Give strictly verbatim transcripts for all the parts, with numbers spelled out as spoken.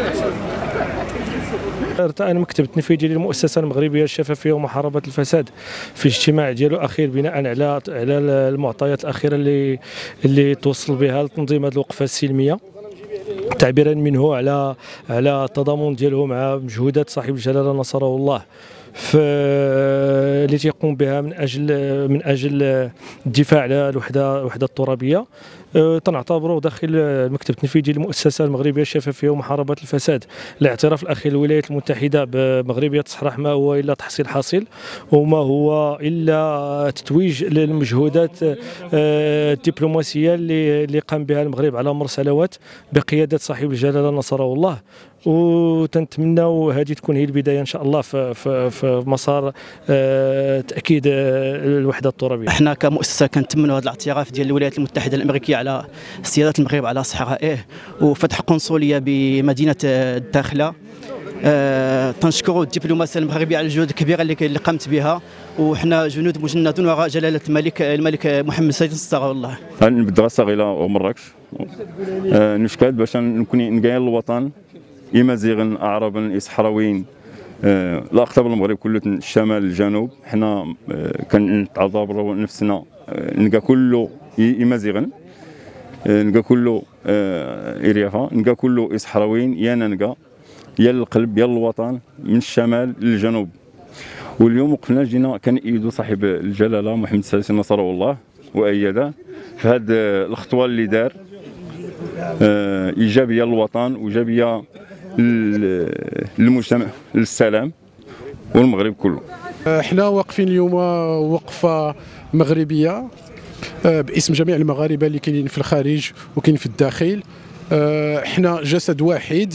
ارتأى المكتب التنفيذي للمؤسسة المغربية للشفافية ومحاربة الفساد في اجتماع ديالو الأخير بناء على على المعطيات الأخيرة اللي اللي توصل بها لتنظيم هذه الوقفة السلمية، تعبيرا منه على على التضامن ديالو مع مجهودات صاحب الجلالة نصره الله في اللي تيقوم بها من اجل من اجل الدفاع على الوحده الوحده الترابيه. تنعتبره داخل المكتب التنفيذي للمؤسسه المغربيه للشفافيه ومحاربه الفساد الاعتراف الاخير للولايات المتحده بمغربيه تصحراح ما هو الا تحصيل حاصل، وما هو الا تتويج للمجهودات الدبلوماسيه اللي اللي قام بها المغرب على مر سنوات بقياده صاحب الجلاله نصره الله. وتنتمناو هذه تكون هي البدايه ان شاء الله في في, في مسار تاكيد الوحده الترابيه. احنا كمؤسسه كنتمنوا هذا الاعتراف ديال الولايات المتحده الامريكيه على استيادة المغرب على صحرائه وفتح قنصليه بمدينه الداخله. أه تنشكروا الدبلوماسيه المغربيه على الجهود الكبيره اللي اللي قامت بها، وحنا جنود مجندون وراء جلاله الملك الملك محمد السادس نصره الله. نبدا صغيره ومراكش أه نشكاد باش نكون نقايل الوطن إمازيغ أعرابا صحراويين أه لا أقطاب المغرب كله الشمال الجنوب. حنا أه كنعتبروا نفسنا أه نلقى كله إمازيغا أه نلقى كله أه إريافا نلقى كله صحراويين، يا نلقى يا القلب يا الوطن من الشمال للجنوب. واليوم وقفنا جينا كنأيدوا صاحب الجلاله محمد السادس نصره الله وأيده في هذه الخطوه اللي دار أه ايجابيه للوطن وايجابيه للمجتمع للسلام والمغرب كله. احنا واقفين اليوم وقفه مغربيه باسم جميع المغاربه اللي كاينين في الخارج وكاين في الداخل. احنا جسد واحد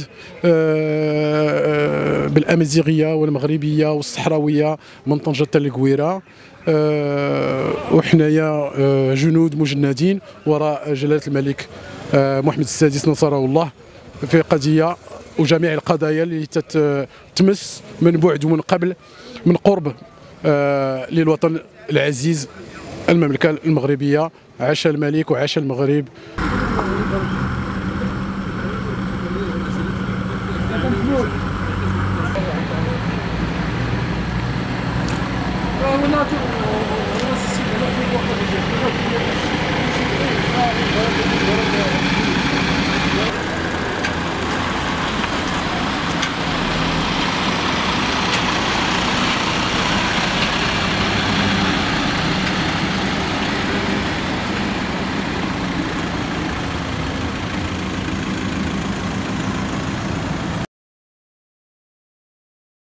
بالامازيغيه والمغربيه والصحراويه من طنجه حتى للقويره، وحنايا جنود مجندين وراء جلاله الملك محمد السادس نصره الله في قضيه وجميع القضايا اللي تتمس من بعد ومن قبل من قرب للوطن العزيز المملكه المغربيه. عاش الملك وعاش المغرب.